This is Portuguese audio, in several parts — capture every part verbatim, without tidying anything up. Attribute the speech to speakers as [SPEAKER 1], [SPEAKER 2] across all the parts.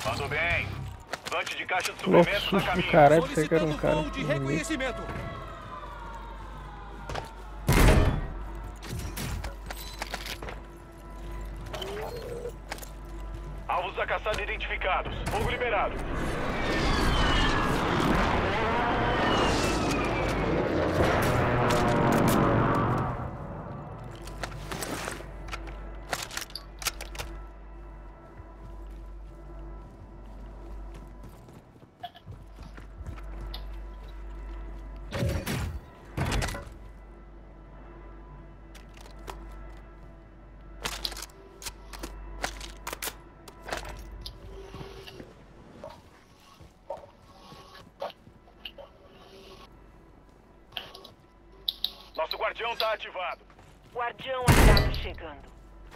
[SPEAKER 1] Mandou bem. Vante de caixa de
[SPEAKER 2] Louco,
[SPEAKER 1] suprimentos na
[SPEAKER 2] susto do
[SPEAKER 1] caminho.
[SPEAKER 2] caralho, pensei que era um cara.
[SPEAKER 3] Voo de reconhecimento.
[SPEAKER 1] Alvos da caçada identificados. Fogo liberado. Nosso guardião tá ativado.
[SPEAKER 4] Guardião aliado chegando.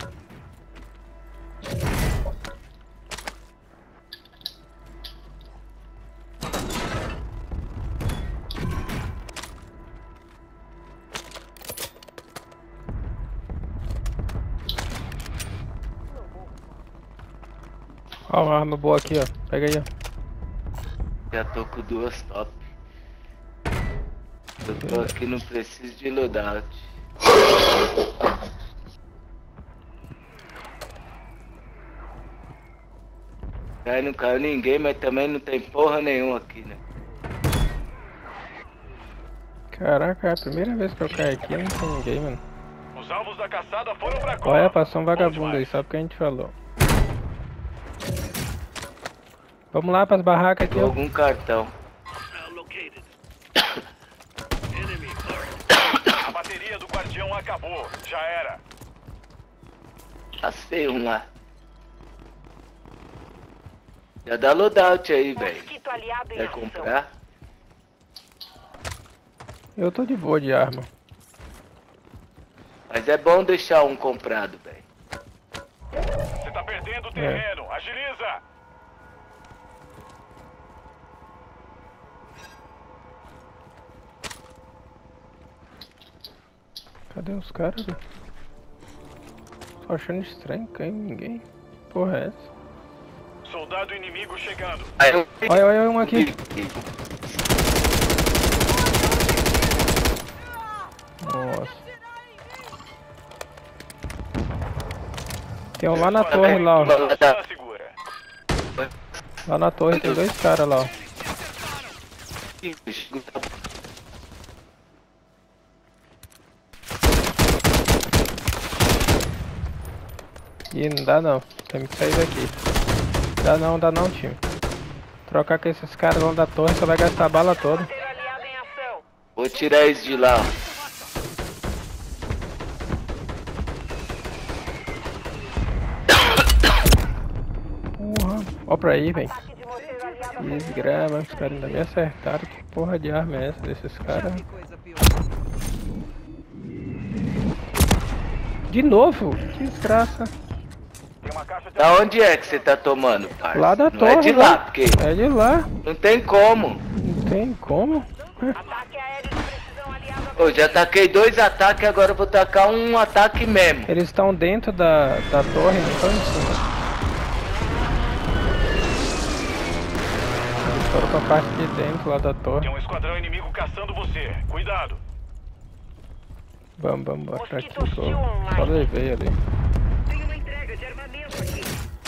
[SPEAKER 2] Ó, uma arma boa aqui, ó. Pega aí, ó.
[SPEAKER 5] Já tô com duas top. Eu tô aqui, não preciso de loadout. Aí não caiu ninguém, mas também não tem porra nenhuma aqui, né?
[SPEAKER 2] Caraca, é a primeira vez que eu caio aqui, não tem ninguém, mano.
[SPEAKER 1] Os alvos da caçada foram pra cova.
[SPEAKER 2] Olha, passou um
[SPEAKER 1] Bom
[SPEAKER 2] vagabundo aí,
[SPEAKER 1] demais.
[SPEAKER 2] sabe o que a gente falou. Vamos lá pras barracas aqui,
[SPEAKER 5] Tem
[SPEAKER 2] ó.
[SPEAKER 5] algum cartão.
[SPEAKER 1] A bateria do guardião acabou. Já era.
[SPEAKER 5] Passei um lá. Já dá loadout aí, velho.
[SPEAKER 4] Mosquito aliado em
[SPEAKER 5] Quer
[SPEAKER 4] ação.
[SPEAKER 5] comprar?
[SPEAKER 2] Eu tô de boa de arma.
[SPEAKER 5] Mas é bom deixar um comprado, velho.
[SPEAKER 1] Você tá perdendo o terreno. Agiliza.
[SPEAKER 2] Cadê os caras, velho? Tô achando estranho, caiu ninguém. Porra é essa?
[SPEAKER 1] Soldado inimigo chegando.
[SPEAKER 5] Aí eu...
[SPEAKER 2] Olha, olha, olha um aqui. Nossa. Tem um lá na torre lá, ó.
[SPEAKER 1] Zona segura.
[SPEAKER 2] Lá na torre tem dois caras lá, ó. Ih, não dá não. Tem que sair daqui. Dá não, dá não, time. Trocar com esses caras lá da torre, só vai gastar a bala toda.
[SPEAKER 4] Parceiro aliado em ação.
[SPEAKER 5] Vou tirar esse de lá, ó.
[SPEAKER 2] Porra. Ó pra aí, velho.
[SPEAKER 4] Ataque de morteiro aliado
[SPEAKER 2] Desgrava, os caras ainda me acertaram. Que porra de arma é essa desses caras? De novo? Que desgraça.
[SPEAKER 1] Tem uma caixa de
[SPEAKER 5] Da onde é que você tá tomando, parça?
[SPEAKER 2] Lá da
[SPEAKER 5] Não
[SPEAKER 2] torre.
[SPEAKER 5] é de
[SPEAKER 2] lá.
[SPEAKER 5] lá, porque
[SPEAKER 2] É de lá.
[SPEAKER 5] não tem como.
[SPEAKER 2] Não tem como.
[SPEAKER 4] Ataque aéreo de precisão aliado a
[SPEAKER 5] Eu já taquei dois ataques, agora eu vou tacar um ataque mesmo.
[SPEAKER 2] Eles estão dentro da, da torre, não estão em cima. Eles foram pra parte de dentro lá da torre.
[SPEAKER 1] Tem um esquadrão inimigo caçando você. Cuidado.
[SPEAKER 2] Vamos, vamos, bora aqui.
[SPEAKER 4] Mosquito hostil
[SPEAKER 2] Só,
[SPEAKER 4] online.
[SPEAKER 2] só levei ali.
[SPEAKER 4] Tem uma entrega de armamento aqui.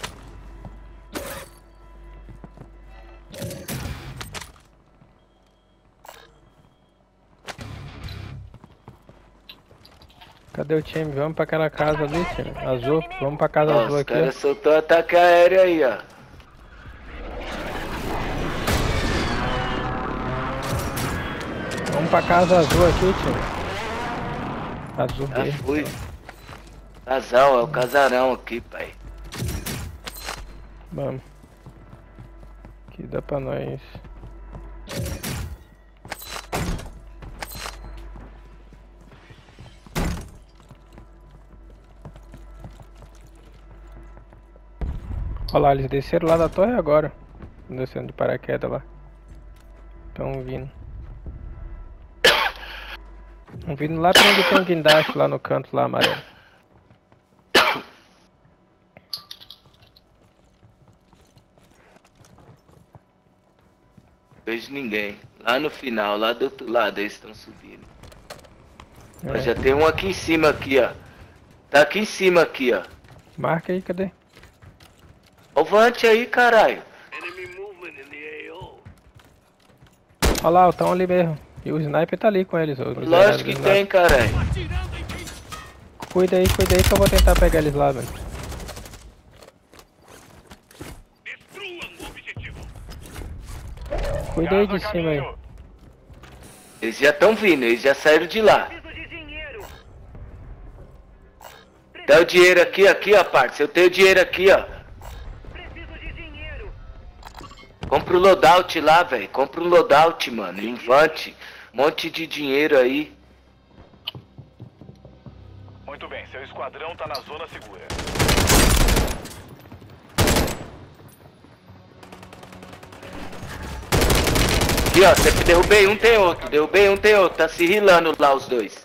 [SPEAKER 2] Cadê o time? Vamos pra aquela casa ali, time. Azul. Vamos pra casa
[SPEAKER 5] Ó,
[SPEAKER 2] azul
[SPEAKER 5] os
[SPEAKER 2] aqui,
[SPEAKER 5] caras
[SPEAKER 2] ó.
[SPEAKER 5] soltou ataque aéreo aí, ó.
[SPEAKER 2] Vamos pra casa azul aqui, time. Azul
[SPEAKER 5] Já
[SPEAKER 2] verde.
[SPEAKER 5] fui. Casal, é o casarão aqui, pai.
[SPEAKER 2] Vamos. Aqui dá pra nós. Olha lá, eles desceram lá da torre agora. Descendo de paraquedas lá. Estão vindo. Estão vindo lá pra onde tem o guindaste, lá no canto lá amarelo.
[SPEAKER 5] Vejo ninguém. Lá no final, lá do outro lado, eles estão subindo.
[SPEAKER 2] É.
[SPEAKER 5] Mas já tem um aqui em cima, aqui, ó. Tá aqui em cima, aqui, ó.
[SPEAKER 2] Marca aí, cadê?
[SPEAKER 5] Ó o Vante aí, caralho.
[SPEAKER 2] Olha lá, estão ali mesmo. E o sniper tá ali com eles. O
[SPEAKER 5] Lógico que tem, caralho.
[SPEAKER 2] Cuida aí, cuida aí que eu vou tentar pegar eles lá, velho. Cuida aí de cima aí.
[SPEAKER 5] Eles já estão vindo, eles já saíram de lá.
[SPEAKER 4] Preciso de dinheiro.
[SPEAKER 5] Dá o dinheiro aqui, aqui, ó, parça. Eu tenho dinheiro aqui, ó.
[SPEAKER 4] Preciso de dinheiro.
[SPEAKER 5] Compra o loadout lá, velho. Compra o loadout, mano. Invante. Monte de dinheiro aí.
[SPEAKER 1] Muito bem, seu esquadrão tá na zona segura.
[SPEAKER 5] Aqui, ó. Sempre derrubei um, tem outro. Derrubei um, tem outro. Tá se rilando lá os dois.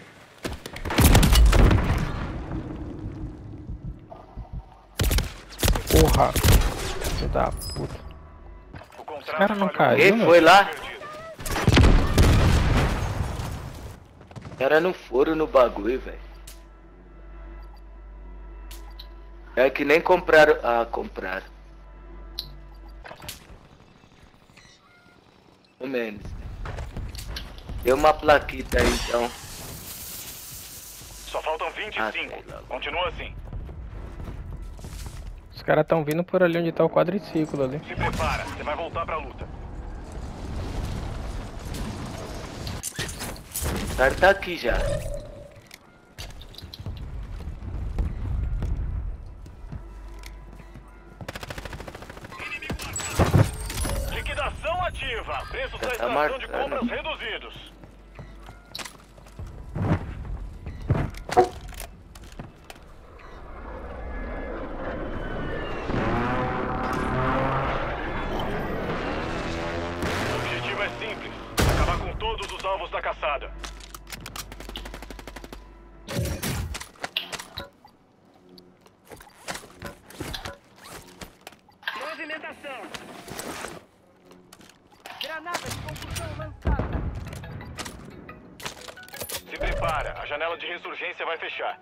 [SPEAKER 2] Porra. Filho da puta.
[SPEAKER 1] O contrato
[SPEAKER 2] cara não
[SPEAKER 1] falhou.
[SPEAKER 2] caiu.
[SPEAKER 5] Quem
[SPEAKER 2] meu.
[SPEAKER 5] foi lá?
[SPEAKER 1] Perdido.
[SPEAKER 5] Os caras não foram no bagulho, velho. É que nem compraram. Ah, compraram. Pelo menos. Deu uma plaquita aí, então.
[SPEAKER 1] Só faltam vinte e cinco.
[SPEAKER 5] Ah, sei lá.
[SPEAKER 1] Continua assim.
[SPEAKER 2] Os caras estão vindo por ali onde tá o quadriciclo ali.
[SPEAKER 1] Se prepara, você vai voltar pra luta.
[SPEAKER 5] O cara tá aqui já.
[SPEAKER 1] Liquidação ativa. Preços da
[SPEAKER 5] Tá
[SPEAKER 1] estação de
[SPEAKER 5] marcando.
[SPEAKER 1] compras reduzidos. O objetivo é simples. Acabar com todos os alvos da caçada.
[SPEAKER 4] Movimentação. Granada de confusão lançada.
[SPEAKER 1] Se prepara, a janela de ressurgência vai fechar.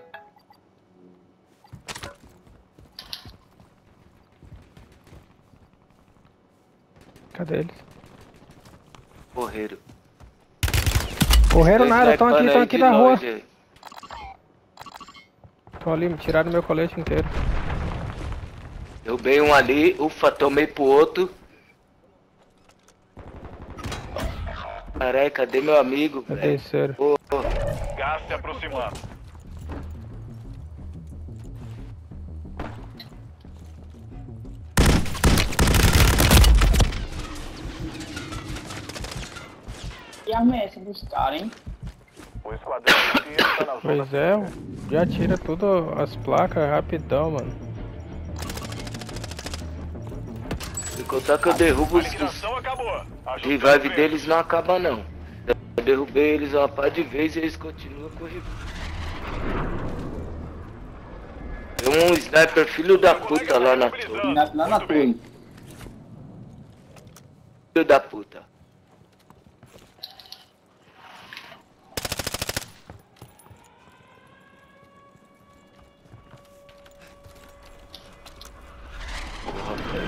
[SPEAKER 2] Cadê eles?
[SPEAKER 5] Correram.
[SPEAKER 2] Correram
[SPEAKER 5] Dois
[SPEAKER 2] nada, estão aqui,
[SPEAKER 5] snipando
[SPEAKER 2] estão
[SPEAKER 5] aí
[SPEAKER 2] aqui
[SPEAKER 5] de
[SPEAKER 2] na rua.
[SPEAKER 5] longe aí.
[SPEAKER 2] Estão ali, me tiraram meu colete inteiro.
[SPEAKER 5] Derrubei um ali, ufa, tomei pro outro. Caralho, cadê meu amigo,
[SPEAKER 2] Cadê
[SPEAKER 5] velho?
[SPEAKER 2] esse sério?
[SPEAKER 5] Ô,
[SPEAKER 1] Gás se aproximando.
[SPEAKER 3] E a messa dos caras, hein?
[SPEAKER 1] O esquadrão inteiro tá na zona
[SPEAKER 2] Pois é, já tira tudo as placas rapidão, mano.
[SPEAKER 5] se contar que eu derrubo
[SPEAKER 1] A
[SPEAKER 5] os, os
[SPEAKER 1] liquidação acabou. Ajuste
[SPEAKER 5] revive
[SPEAKER 1] o governo.
[SPEAKER 5] deles não acaba não. Eu derrubei eles uma par de vezes e eles continuam com o revive. Tem um sniper filho da puta lá na torre.
[SPEAKER 3] Lá, lá na
[SPEAKER 1] Muito bem.
[SPEAKER 3] torre.
[SPEAKER 5] Filho da puta. Porra, velho.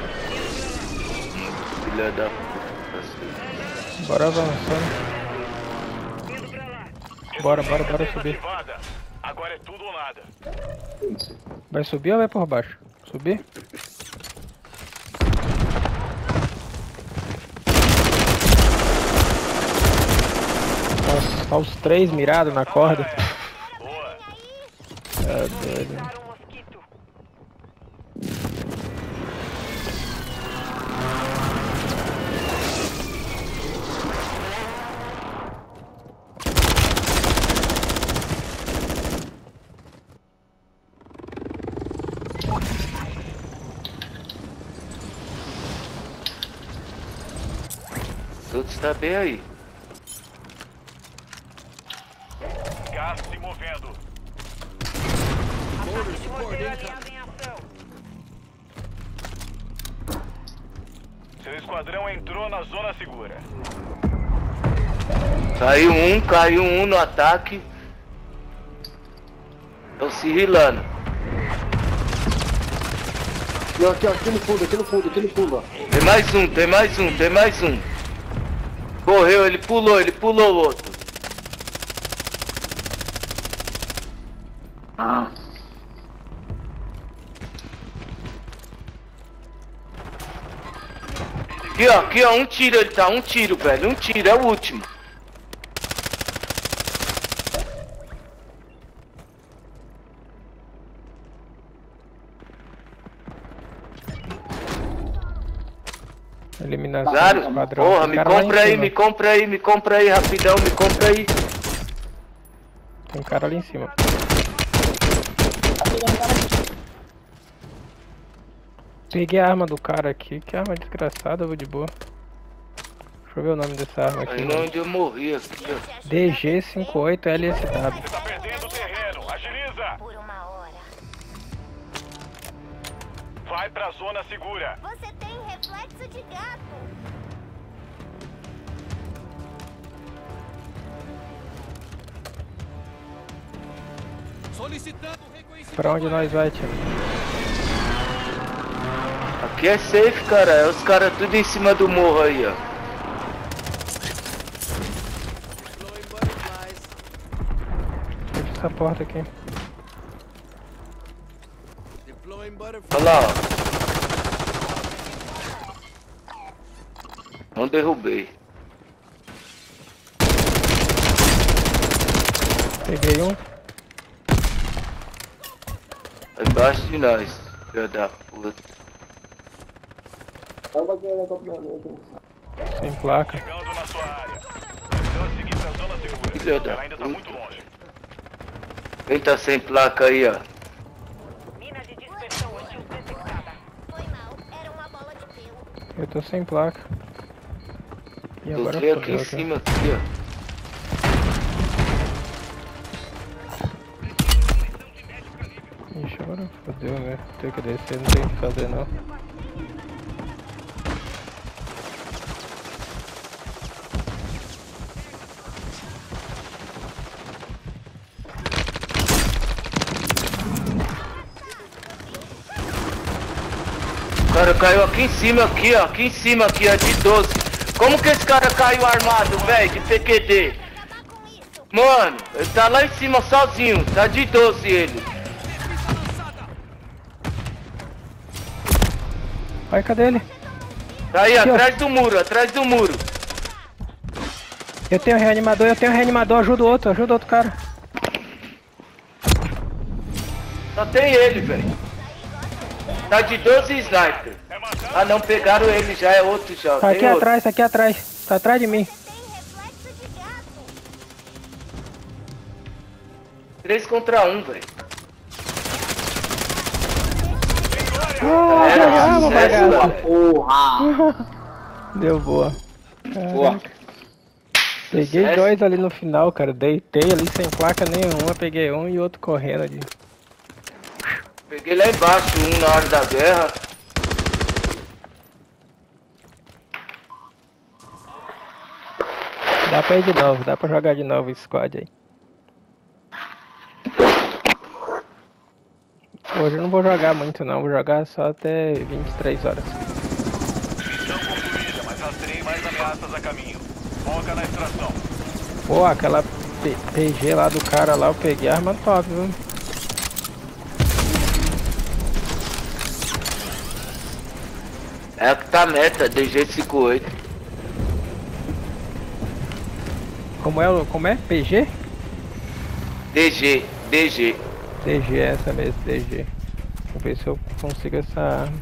[SPEAKER 5] Filha da puta.
[SPEAKER 2] Bora avançando.
[SPEAKER 4] Indo pra lá.
[SPEAKER 2] Bora, bora, bora
[SPEAKER 1] Ressurgência
[SPEAKER 2] subir.
[SPEAKER 1] desativada. Agora é tudo ou nada.
[SPEAKER 2] Vai subir ou vai por baixo? Subir? Nossa, tá os três mirados na corda.
[SPEAKER 1] Boa.
[SPEAKER 2] É doido.
[SPEAKER 4] Dar um mosquito.
[SPEAKER 5] Tudo está bem aí.
[SPEAKER 1] Gás se movendo.
[SPEAKER 4] Ataque de roteiro alinhado em ação.
[SPEAKER 1] Seu esquadrão esquadrão entrou na zona segura.
[SPEAKER 5] Caiu um, caiu um no ataque. Estão se rilando.
[SPEAKER 6] Aqui, ó, aqui, ó, aqui no fundo, aqui no fundo, aqui no fundo, ó.
[SPEAKER 5] Tem mais um, tem mais um, tem mais um. Correu, ele pulou, ele pulou o outro.
[SPEAKER 6] Ah.
[SPEAKER 5] Aqui, ó, aqui, ó, um tiro ele tá, um tiro, velho, um tiro, é o último.
[SPEAKER 2] Eliminação
[SPEAKER 5] Claro,
[SPEAKER 2] do padrão.
[SPEAKER 5] porra,
[SPEAKER 2] Tem
[SPEAKER 5] me
[SPEAKER 2] cara lá em
[SPEAKER 5] compra aí,
[SPEAKER 2] cima.
[SPEAKER 5] me compra aí, me compra aí, rapidão, me compra aí.
[SPEAKER 2] Tem cara ali em cima. Peguei a arma do cara aqui. Que arma desgraçada, eu vou de boa. Deixa eu ver o nome dessa arma aqui.
[SPEAKER 5] Aí
[SPEAKER 2] mano.
[SPEAKER 5] onde eu morri aqui, ó.
[SPEAKER 2] D G cinquenta e oito L S W.
[SPEAKER 1] Você tá perdendo terreno. Agiliza.
[SPEAKER 7] Por uma hora.
[SPEAKER 1] Vai pra zona segura.
[SPEAKER 7] Você tem reflexo de gato.
[SPEAKER 2] Pra onde nós vai, tio?
[SPEAKER 5] Aqui é safe, cara, é os caras tudo em cima do morro aí, ó.
[SPEAKER 2] Fecha essa porta aqui.
[SPEAKER 5] Olha lá, ó. Não derrubei.
[SPEAKER 2] Peguei um.
[SPEAKER 5] Tá embaixo de nós, filho da puta.
[SPEAKER 2] Sem placa.
[SPEAKER 1] Chegando na sua área. Então seguir pra zona segura.
[SPEAKER 5] Filho da
[SPEAKER 1] Ela ainda tá
[SPEAKER 5] puta.
[SPEAKER 1] muito longe.
[SPEAKER 5] Quem tá sem placa aí, ó?
[SPEAKER 4] Mina de dispersão hostil detectada.
[SPEAKER 7] Foi mal. Era uma bola de pelo.
[SPEAKER 2] Eu tô sem placa. E
[SPEAKER 5] Eu
[SPEAKER 2] agora
[SPEAKER 5] vi aqui
[SPEAKER 2] fodeu,
[SPEAKER 5] em
[SPEAKER 2] cara.
[SPEAKER 5] cima, aqui, ó.
[SPEAKER 2] Ixi, agora fodeu, velho. Tem que descer, não tem o que fazer não.
[SPEAKER 5] O cara caiu aqui em cima, aqui, ó. Aqui em cima, aqui, ó, de doze. Como que esse cara caiu armado, velho, de P Q D?
[SPEAKER 7] Acabar com isso.
[SPEAKER 5] Mano, ele tá lá em cima sozinho. Tá de doze ele.
[SPEAKER 2] Ai, cadê ele?
[SPEAKER 5] Tá aí,
[SPEAKER 2] Aqui, ó.
[SPEAKER 5] atrás do muro, atrás do muro.
[SPEAKER 2] Eu tenho reanimador, eu tenho reanimador, ajuda o outro, ajuda outro cara.
[SPEAKER 5] Só tem ele, velho. Tá de doze sniper. Ah não, pegaram ele já, é outro já.
[SPEAKER 2] Tá
[SPEAKER 5] tem
[SPEAKER 2] aqui
[SPEAKER 5] outro.
[SPEAKER 2] atrás, tá aqui atrás. Tá atrás de mim.
[SPEAKER 7] Tem reflexo de gato.
[SPEAKER 5] três contra um, velho.
[SPEAKER 2] Oh,
[SPEAKER 5] Era
[SPEAKER 2] arma,
[SPEAKER 5] sucesso,
[SPEAKER 2] bagaço.
[SPEAKER 5] velho.
[SPEAKER 6] Porra!
[SPEAKER 2] Deu boa.
[SPEAKER 6] Boa.
[SPEAKER 2] Caraca. Peguei
[SPEAKER 5] Sucesso.
[SPEAKER 2] dois ali no final, cara. Deitei ali sem placa nenhuma. Peguei um e outro correndo ali.
[SPEAKER 5] Peguei lá embaixo um na hora da guerra.
[SPEAKER 2] Dá pra ir de novo, dá pra jogar de novo esse squad aí. Hoje eu não vou jogar muito não, vou jogar só até vinte e três horas.
[SPEAKER 1] Missão concluída, mas rastreie mais ameaças a caminho. Foca na extração.
[SPEAKER 2] Pô, aquela P- PG lá do cara lá, eu peguei a arma top, viu?
[SPEAKER 5] É a que tá meta, D G cinquenta e oito.
[SPEAKER 2] Como é, o- como é? P G?
[SPEAKER 5] D G, D G.
[SPEAKER 2] D G, essa mesmo, D G. Vou ver se eu consigo essa arma.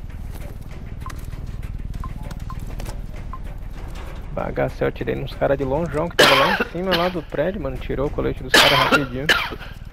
[SPEAKER 2] Bagaço, eu tirei nos caras de longeão que tava lá em cima lá do prédio, mano. Tirou o colete dos caras rapidinho.